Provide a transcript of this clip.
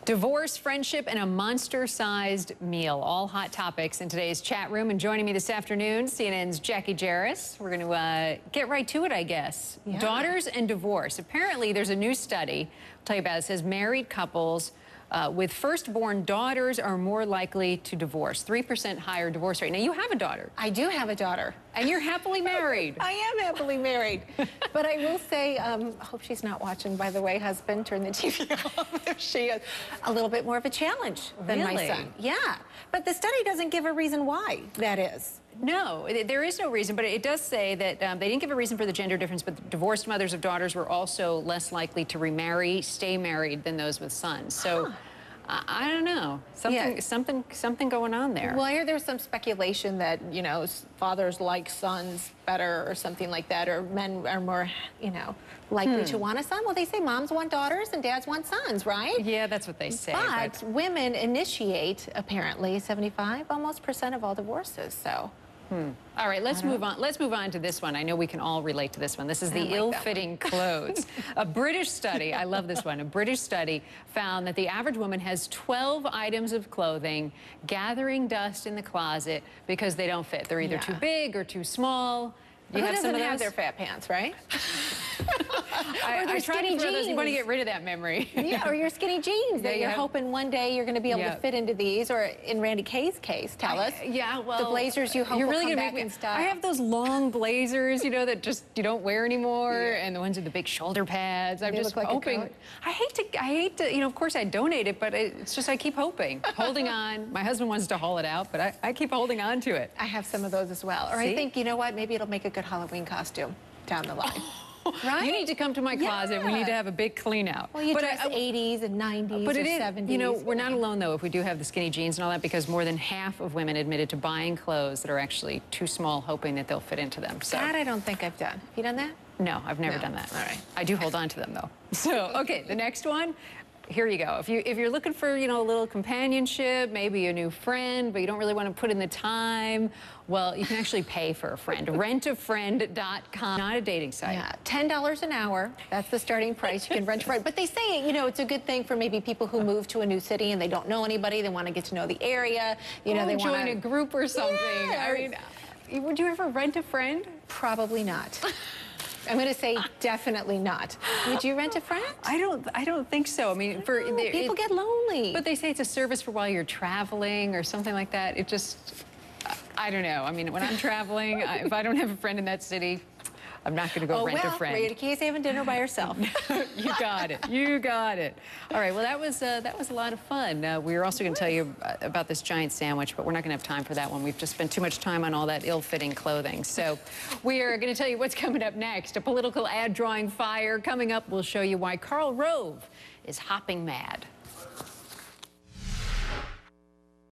Divorce, friendship, and a monster-sized meal. All hot topics in today's chat room. And joining me this afternoon, CNN's Jackie Jarris. We're going to get right to it, I guess. Yeah. Daughters and divorce. Apparently, there's a new study, I'll tell you about it. It says married couples with firstborn daughters are more likely to divorce. 3% higher divorce rate. Now, you have a daughter. I do have a daughter. And you're happily married. I am happily married. But I will say, I hope she's not watching, by the way, husband, turn the TV off if she is. A little bit more of a challenge than my son. Yeah. But the study doesn't give a reason why that is. No, there is no reason, but it does say that they didn't give a reason for the gender difference, but divorced mothers of daughters were also less likely to remarry, stay married than those with sons. So, I don't know. Something going on there. Well, I hear there's some speculation that, you know, fathers like sons better or something like that, or men are more, you know, likely to want a son. Well, they say moms want daughters and dads want sons, right? Yeah, that's what they say. But women initiate, apparently, 75% almost of all divorces, so. All right, let's move on. Let's move on to this one. I know we can all relate to this one. This is the ill-fitting clothes. A British study, I love this one. A British study found that the average woman has 12 items of clothing gathering dust in the closet because they don't fit. They're either too big or too small. You have some of those? Have their fat pants, right? I try to throw those. You want to get rid of that memory. Yeah, or your skinny jeans that you're hoping one day you're going to be able to fit into these. Or in Randy Kay's case, tell us. Yeah, well, the blazers you hope you're really will come gonna back in style. I have those long blazers, you know, that just you don't wear anymore, and the ones with the big shoulder pads. I'm just hoping. I hate to, you know, of course I donate it, but it's just I keep hoping, holding on. My husband wants to haul it out, but I keep holding on to it. I have some of those as well. Or I think, you know what, maybe it'll make a good Halloween costume down the line. Right? You need to come to my closet. We need to have a big clean out. Well, you dress 80s and 90s or 70s. You know, we're not alone, though, if we do have the skinny jeans and all that, because more than half of women admitted to buying clothes that are actually too small, hoping that they'll fit into them. So that I don't think I've done. Have you done that? No, I've never done that. All right. I do hold on to them, though. So, okay, the next one. Here you go. If you're looking for, you know, a little companionship, maybe a new friend, but you don't really want to put in the time, well, you can actually pay for a friend. Rentafriend.com, not a dating site. Yeah, $10 an hour. That's the starting price. You can rent a friend. But they say, you know, it's a good thing for maybe people who move to a new city and they don't know anybody. They want to get to know the area. You know, they want to join a group or something. Yeah. I mean, would you ever rent a friend? Probably not. I'm going to say definitely not. Would you rent a friend? I don't think so. I mean, people get lonely. But they say it's a service for while you're traveling or something like that. It just, I don't know. I mean, when I'm traveling, if I don't have a friend in that city, I'm not going to go rent a friend. Randy Kay's having dinner by herself. You got it. You got it. All right. Well, that was a lot of fun. We were also going to tell you about this giant sandwich, but we're not going to have time for that one. We've just spent too much time on all that ill-fitting clothing. So we are going to tell you what's coming up next. A political ad drawing fire. Coming up, we'll show you why Karl Rove is hopping mad.